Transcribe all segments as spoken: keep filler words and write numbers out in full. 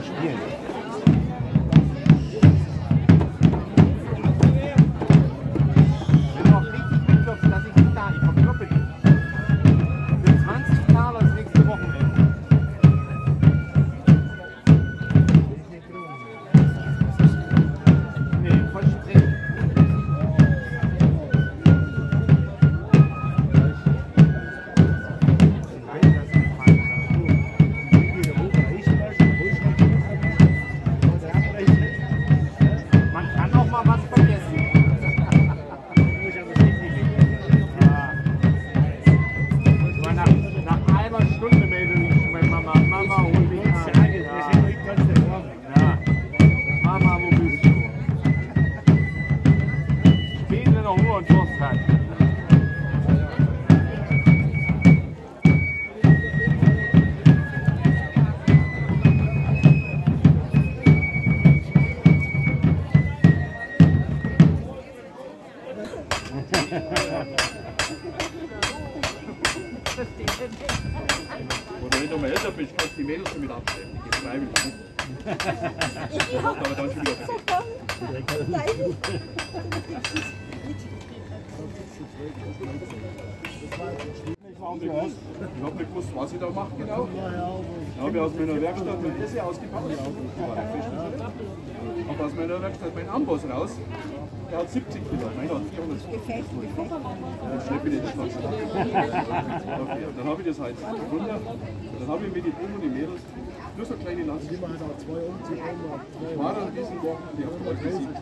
spielen. Wenn du auch richtig mitklopfst, dass ich nicht da, ich verkloppe dich. Für zwanzig Taler das nächste Wochenende. Nee, voll streng. Oder wenn du mal älter bist, kannst du die Mädels damit abstellen. Die gehen freiwillig mit. Das macht aber dann schon wieder Ich habe nicht gewusst, was ich da mache genau. Dann habe ich aus meiner Werkstatt mein Esse ausgepackt. Ich habe aus meiner Werkstatt meinen Amboss raus. Der hat siebzig Kilo, meiner hat vierhundertfünfzig. Dann schleppe ich den Schnaps. Dann habe ich das halt runter. Dann habe ich mit den Buben und den Mädels nur so kleine Lanzen. Ich war dann diesen Wochen, die haben wir gesiegt.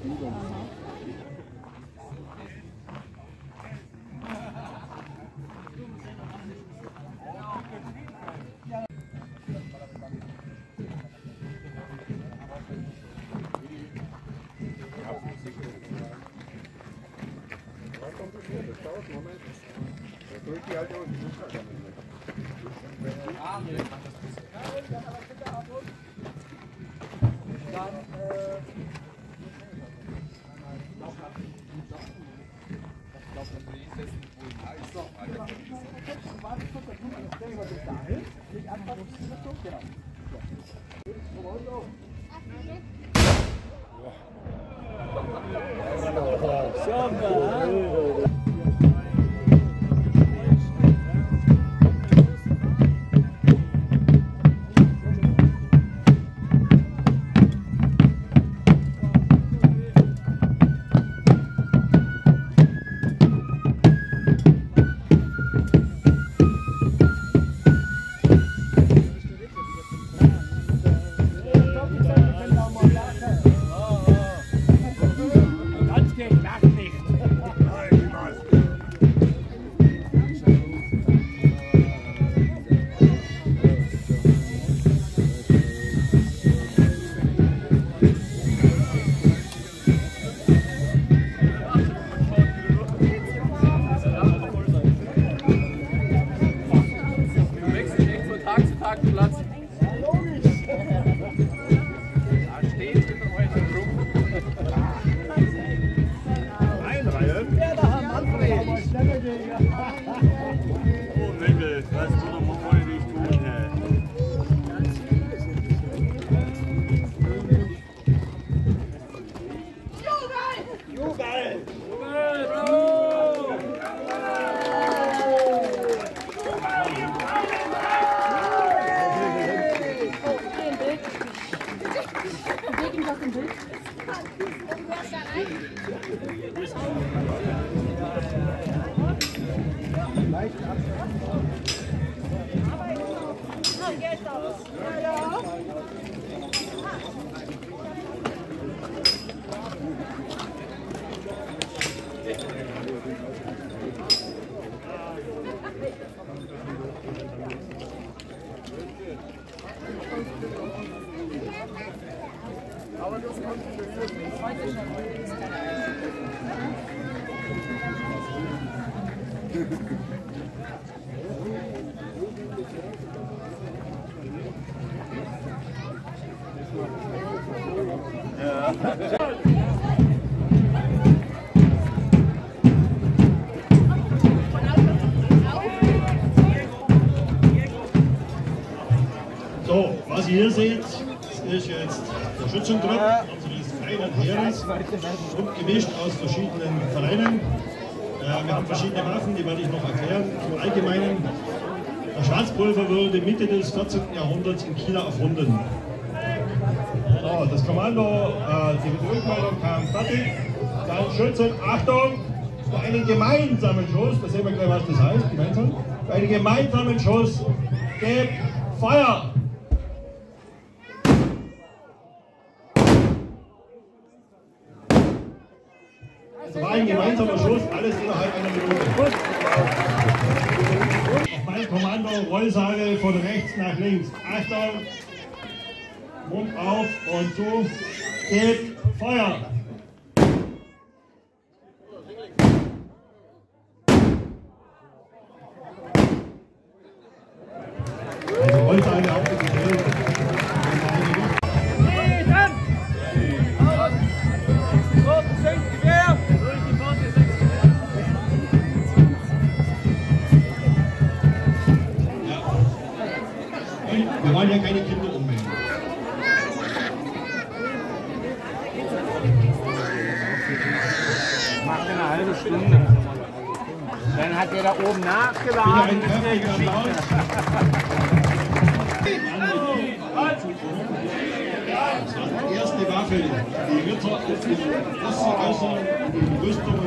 So, was ihr hier seht, ist jetzt der Schützentrupp unseres kleinen Heeres, gemischt aus verschiedenen Vereinen. Äh, wir haben verschiedene Waffen, die werde ich noch erklären. Im Allgemeinen, der Schwarzpulver wurde Mitte des vierzehnten Jahrhunderts in China erfunden. So, das Kommando, äh, die Rückmeldung kam fertig. Dann Schützen, Achtung, für einen gemeinsamen Schuss, da sehen wir gleich, was das heißt, gemeinsam. Für einen gemeinsamen Schuss, gebt Feuer! Es war ein gemeinsamer Schuss, alles innerhalb einer Minute. Auf mein Kommando, Rollsage von rechts nach links. Achtung, Mund auf und zu, gebt Feuer! Also Rollsage auf die Stelle. Wir wollen ja keine Kinder umbringen. Macht eine halbe Stunde. Dann hat der da oben nachgeladen. Das war die erste Waffe, die Ritter auf die Rüstung